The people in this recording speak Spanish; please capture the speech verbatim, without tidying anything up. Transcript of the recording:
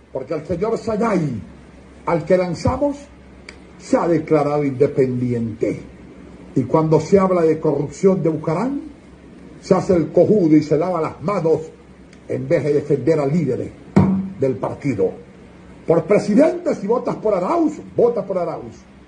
porque el señor Sayay, al que lanzamos, se ha declarado independiente. Y cuando se habla de corrupción de Bucaram, se hace el cojudo y se lava las manos en vez de defender al líder del partido. Por presidente, si votas por Arauz, vota por Arauz.